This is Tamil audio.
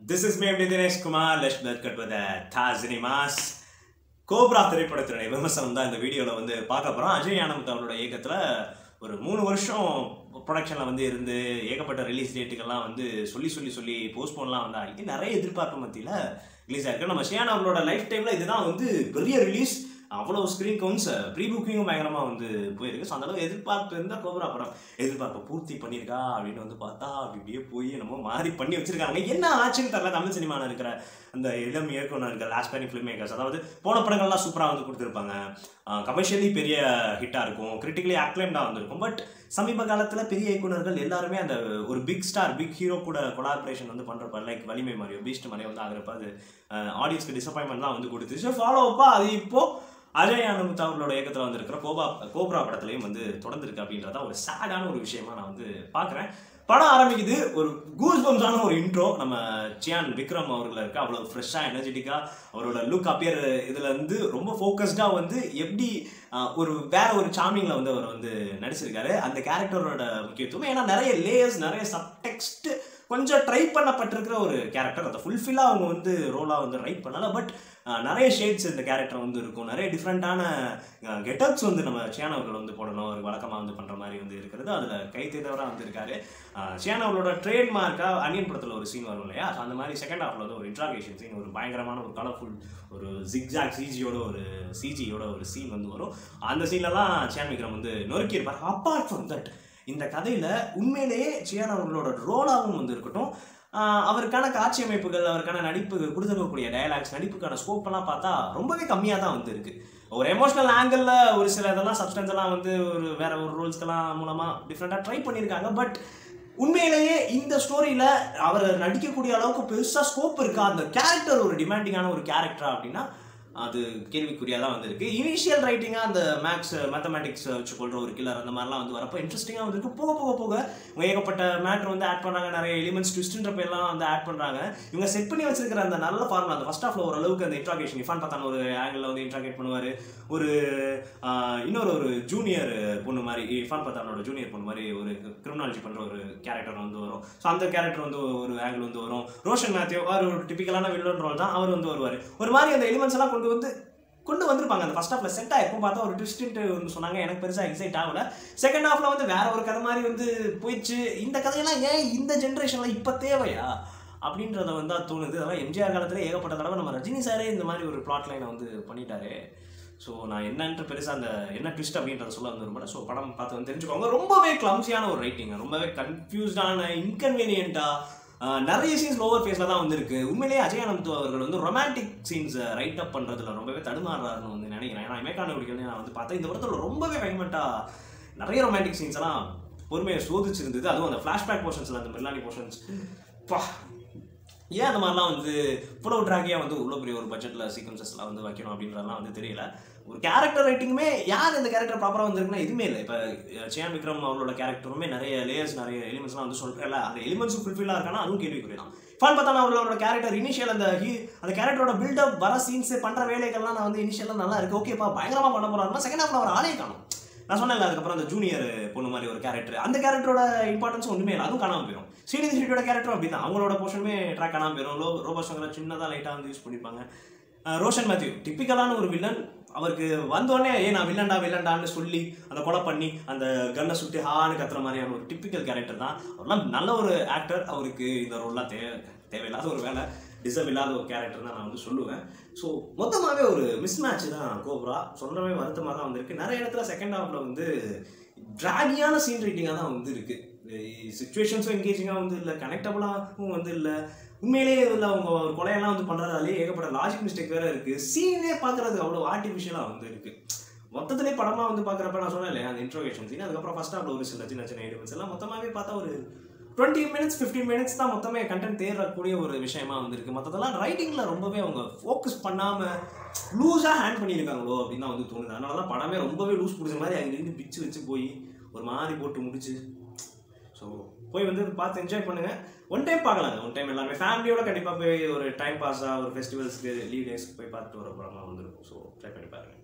This is me, Dinesh Kumar. Let's cut with the Thazinimas. Cobra திரைப்படத்தினுடைய விமர்சனம் தான் இந்த வீடியோவில் வந்து பார்க்க போகிறோம். அஜய் ஆனந்த் அவரோட இயக்கத்தில் ஒரு 3 வருஷம் ப்ரொடக்ஷனில் வந்து இருந்து ஏகப்பட்ட ரிலீஸ் டேட்டுக்கெல்லாம் வந்து சொல்லி போஸ்ட்போன்லாம் வந்து ஆகி நிறைய எதிர்பார்ப்பு மத்தியில் ரிலீஸ் ஆகிருக்கு. நம்ம ஷியான் அவர்களோட லைஃப் டைமில் இதுதான் வந்து பெரிய ரிலீஸ். அவ்வளோ ஸ்க்ரீன் கவுண்ட்ஸ் ப்ரீ புக்கிங்கும் பயங்கரமாக வந்து போயிருக்கு. ஸோ அந்தளவு எதிர்பார்ப்பு இருந்தால் கோப்ரா படம் எதிர்பார்ப்பை பூர்த்தி பண்ணியிருக்கா அப்படின்னு வந்து பார்த்தா அப்படியே போய் நம்ம மாறி பண்ணி வச்சிருக்காங்க. என்ன ஆச்சுன்னு தெரியல. தமிழ் சினிமாவில் இருக்கிற அந்த இளம் இயக்குனர்கள் ஆஸ்பைரிங் ஃபிலிம் மேக்கர்ஸ், அதாவது போன படங்கள்லாம் சூப்பராக வந்து கொடுத்துருப்பாங்க, கமர்ஷியலி பெரிய ஹிட்டாக இருக்கும், கிரிட்டிக்கலி அக்ளைம்டாக வந்திருக்கும். பட் சமீப காலத்தில் பெரிய இயக்குனர்கள் எல்லாருமே அந்த ஒரு பிக் ஸ்டார் பிக் ஹீரோ கூட கொலாபரேஷன் வந்து பண்ணுறப்ப, லைக் வலிமை மாதிரியோ பீஸ்ட் மாதிரியோ வந்து ஆகிறப்ப அது ஆடியன்ஸ்க்கு டிசப்பாயின்மெண்ட்லாம் வந்து கொடுத்துச்சு. ஃபாலோ அப்பா அது இப்போது அஜய் ஆனந்த் அவர்களோட இயக்கத்தில் வந்திருக்கிற கோப்ரா படத்துலையும் வந்து தொடர்ந்துருக்கு அப்படின்றத ஒரு சேடான ஒரு விஷயமா நான் வந்து பார்க்குறேன். படம் ஆரம்பிக்குது, ஒரு கூஸ் பம்ஸான ஒரு இன்ட்ரோ. நம்ம சியான் விக்ரம் அவர்கள் இருக்க அவ்வளோ ஃப்ரெஷ்ஷாக எனர்ஜெட்டிக்காக அவரோட லுக் அப்பியர் இதில் வந்து ரொம்ப ஃபோக்கஸ்டாக வந்து எப்படி வேற ஒரு சாமிங்கில் வந்து அவர் வந்து நடிச்சிருக்காரு. அந்த கேரக்டரோட முக்கியத்துவம், ஏன்னா நிறைய லேயர்ஸ், நிறைய சப்டெக்ஸ்ட் கொஞ்சம் ட்ரை பண்ணப்பட்டிருக்கிற ஒரு கேரக்டர். அதை ஃபுல்ஃபில்லாக அவங்க வந்து ரோலாக வந்து ரைட் பண்ணலை. பட் நிறைய ஷேட்ஸ் இந்த கேரக்டர் வந்து இருக்கும். நிறைய டிஃப்ரெண்ட்டான கெட்டப்ஸ் வந்து நம்ம சியான் அவர்கள் வந்து போடணும், ஒரு வழக்கமாக வந்து பண்ணுற மாதிரி வந்து இருக்கிறது. அதில் கைத்தேதவராக வந்து இருக்காரு. சியான் அவர்களோட ட்ரேட்மார்க்காக அனியன் படத்தில் ஒரு சீன் வரும் இல்லையா, அந்த மாதிரி செகண்ட் ஹாஃபில் வந்து ஒரு இன்ட்ராகேஷன் சீன், ஒரு பயங்கரமான ஒரு கலர்ஃபுல் ஒரு ஜிக்ஜாக் சிஜியோட ஒரு சீன் வந்து வரும். அந்த சீன்லலாம் சியான் விக்ரம் வந்து நொறுக்கியிருப்பார். அப்பார்ட் ஃப்ரம் தட், இந்த கதையில் உண்மையிலேயே சியான் அவர்களோட ரோலாகவும் வந்து இருக்கட்டும், அவருக்கான காட்சி அமைப்புகள், அவருக்கான நடிப்பு கொடுத்துருக்கக்கூடிய டயலாக்ஸ், நடிப்புக்கான ஸ்கோப்பெல்லாம் பார்த்தா ரொம்பவே கம்மியாக தான் வந்து இருக்குது. ஒரு எமோஷனல் ஆங்கிளில் ஒரு சில இதெல்லாம் சப்ஸ்டன்ஸ் எல்லாம் வந்து ஒரு வேற ஒரு ரோல்ஸ்க்கெல்லாம் மூலமாக டிஃப்ரெண்ட்டாக ட்ரை பண்ணியிருக்காங்க. பட் உண்மையிலேயே இந்த ஸ்டோரியில் அவர் நடிக்கக்கூடிய அளவுக்கு பெருசாக ஸ்கோப் இருக்கா, அந்த கேரக்டர் ஒரு டிமாண்டிங்கான ஒரு கேரக்டரா அப்படின்னா அது கேள்விக்குறியாக தான் வந்திருக்கு. இனிஷியல் ரைட்டிங்காக அந்த மேத்தமேட்டிக்ஸ் வச்சு கொள்கிற ஒரு கில்லர் அந்த மாதிரிலாம் வந்து வரப்போ இன்ட்ரெஸ்டிங்காக வந்துருக்கு. போக ஏகப்பட்ட மேட்ரு வந்து ஆட் பண்ணுறாங்க, நிறைய எலிமெண்ட்ஸ் ட்விஸ்ட்ன்ற பேர்லாம் வந்து ஆட் பண்ணுறாங்க. இவங்க செட் பண்ணி வச்சிருக்கிற அந்த நல்ல ஃபார்முலா, அந்த ஃபர்ஸ்ட் ஹாஃப்ல ஓரளவுக்கு அந்த இன்ட்ராகேஷன், இஃபான் பார்த்தான ஒரு ஆங்கிளில் வந்து இன்ட்ராகேட் பண்ணுவார். ஒரு ஜூனியர் பொண்ணு மாதிரி, இஃபான் பார்த்தானோட ஜூனியர் பொண்ணு மாதிரி ஒரு கிரிமினாலஜி பண்ணுற ஒரு கேரக்டர் வந்து வரும். ஸோ அந்த கேரக்டர் வந்து ஒரு ஆங்கிள் வந்து வரும். ரோஷன் மேத்யூ அவர் ஒரு டிபிக்கலான வில்லன் ரோல் தான், அவர் வந்து வருவார். ஒரு மாதிரி அந்த எலிமெண்ட்ஸ் எல்லாம் கொண்டு வந்திருப்பாங்க. அந்த ஃபர்ஸ்ட் ஹாஃப்ல செட் ஆயிருக்கும். பார்த்தா ஒரு ட்விஸ்ட்டு வந்து சொன்னாங்க, எனக்கு பெருசாக எக்ஸைட் ஆகல. செகண்ட் ஹாஃப்ல வந்து வேற ஒரு கதை மாதிரி வந்து போயிடுச்சு. இந்த கதையெல்லாம் ஏன் இந்த ஜென்ரேஷன்ல இப்போ தேவையா அப்படின்றத வந்து தோணுது. அதெல்லாம் எம்ஜிஆர் காலத்தில் ஏகப்பட்ட தடவை நம்ம ரஜினி சாரே இந்த மாதிரி ஒரு பிளாட் லைனை வந்து பண்ணிட்டாரு. ஸோ நான் என்னன்ட்டு பெருசாக அந்த என்ன ட்விஸ்ட் அப்படின்றத சொல்ல வந்து விரும்பல. ஸோ படம் பார்த்து வந்து தெரிஞ்சுக்கோங்க. ரொம்பவே கிளம்ஸியான ஒரு ரைட்டிங், ரொம்பவே கன்ஃபியூஸ்டான, இன்கன்வீனியன்ட்டாக நிறைய சீன்ஸ் லோவர் ஃபேஸில் தான் வந்துருக்கு. உண்மையிலேயே அஜய் ஆனந்த் அவர்கள் வந்து ரொமான்டிக் சீன்ஸை ரைட் அப் பண்ணுறதுல ரொம்பவே தடுமாறுறாருன்னு வந்து நினைக்கிறேன். ஏன்னா இமேக்கான குடிகள் நான் வந்து பார்த்தேன், இந்த படத்தில் ரொம்பவே வைமெண்ட்டாக நிறைய ரொமான்டிக் சீன்ஸ் எல்லாம் பொறுமையை சோதிச்சிருந்தது. அதுவும் அந்த ஃப்ளாஷ்பேக் போர்ஷன்ஸில், அந்த மெர்லானி போர்ஷன்ஸ், ஏன் அந்த மாதிரிலாம் வந்து இவ்வளோ ட்ராகியாக வந்து இவ்வளோ பெரிய ஒரு பட்ஜெட்டில் சீக்வன்சஸ்லாம் வந்து வைக்கணும் அப்படின்றதெல்லாம் வந்து தெரியல. ஒரு கேரக்டர் ரைட்டிங்குமே யார் இந்த கேரக்டர் ப்ராப்பராக வந்துருக்குன்னா எதுவுமே இல்லை. இப்போ சியான் விக்ரம் அவரோட கேரக்டருமே நிறைய லேயர்ஸ், நிறைய எலிமெண்ட்ஸ்லாம் வந்து சொல்கிறேன். அந்த எலிமெண்ட்ஸும் ஃபுல்ஃபில்லாக இருக்கானா அதுவும் கேள்விக்குறி தான். இஃபான் பார்த்தானா அவரோட கேரக்டர் இனிஷியல் அந்த கேரக்டரோட பில்டப் வர சீன்ஸ் பண்ணுற வேலைகள்லாம் நான் வந்து இனிஷியலாக நல்லா இருக்குது, ஓகேப்பா பயங்கரமாக பண்ண போகிறாருன்னா செகண்ட் ஹாஃப்ல அவர் ஆளே காணும். நான் சொன்னேன் அதுக்கப்புறம் அந்த ஜூனியர் பொண்ணு மாதிரி ஒரு கேரக்டர், அந்த கேரக்டரோட இம்பார்ட்டன்ஸ் ஒன்றுமே இல்லை, அதுவும் காணாமல் போயிடும். ஸ்ரீநிதி ஷெட்டியோட கேரக்டரும் அப்படி தான், அவங்களோட போர்ஷனுமே ட்ராக் காணாமல் போயிடும். ரோபோ சங்கரை சின்னதாக லைட்டாக வந்து யூஸ் பண்ணிப்பாங்க. ரோஷன் மேத்யூ டிப்பிக்கலான ஒரு வில்லன். அவருக்கு வந்தோடனே நான் வில்லண்டான்னு சொல்லி அந்த கொலை பண்ணி அந்த கன்னை சுட்டி ஹான்னு கத்துற மாதிரியான ஒரு டிப்பிக்கல் கேரக்டர் தான். அவர்லாம் நல்ல ஒரு ஆக்டர். அவருக்கு இந்த ரோல்லாம் தேவையில்லாத ஒரு வேலை, டிசர்வ் இல்லாத ஒரு கேரக்டர் தான் நான் வந்து சொல்லுவேன். ஸோ மொத்தமாகவே ஒரு மிஸ் மேட்ச் தான் கோப்ரா. சொல்லவே வருத்தமாக தான் வந்திருக்கு. நிறைய இடத்துல செகண்ட் ஹாஃபில் வந்து ட்ராகியான சீன் ரைட்டிங்காக தான் வந்து இருக்குது. சிச்சுவேஷன்ஸும் என்கேஜிங்காக வந்து இல்லை, கனெக்டபுளாகவும் வந்து இல்லை. உண்மையிலேயே இல்லை, அவங்க ஒரு கொலையெல்லாம் வந்து பண்ணுறதாலே ஏகப்பட்ட லாஜிக் மிஸ்டேக் வேறு இருக்குது. சீனே பார்க்குறதுக்கு அவ்வளோ ஆர்டிஃபிஷியலாக வந்து இருக்குது. மொத்தத்திலே படமாக வந்து பார்க்குறப்ப நான் சொன்னேன் இல்லையா, அந்த இன்ட்ரோகேஷன் சீன், அதுக்கப்புறம் ஃபர்ஸ்ட் ஹாஃபில் ஒரு சின்ன சின்ன எலிமெண்ட்ஸ் எல்லாம் மொத்தமாகவே பார்த்தா ஒரு 20 minutes 15 minutes தான் மொத்தமே கண்டென்ட் தேடக்கூடிய ஒரு விஷயமா வந்துருக்கு. மற்றதெல்லாம் ரைட்டிங்கில் ரொம்பவே அவங்க ஃபோக்கஸ் பண்ணாமல் லூஸாக ஹேண்ட் பண்ணியிருக்காங்களோ அப்படின்னு தான் வந்து தோணுது. அதனால தான் படமே ரொம்பவே லூஸ் பிடிச்ச மாதிரி அங்கேருந்து பிச்சு வச்சு போய் ஒரு மாதிரி போட்டு முடிச்சு. ஸோ போய் வந்து பார்த்து என்ஜாய் பண்ணுங்கள். ஒன் டைம் பார்க்கலாங்க. ஒன் டைம் எல்லாருமே ஃபேமிலியோட கண்டிப்பாக போய் ஒரு டைம் பாஸாக ஒரு ஃபெஸ்டிவல்ஸ்க்கு லீவ் டேஸ்க்கு போய் பார்த்துட்டு வர படமாக வந்துருக்கும். ஸோ ட்ரை பண்ணி பாருங்கள்.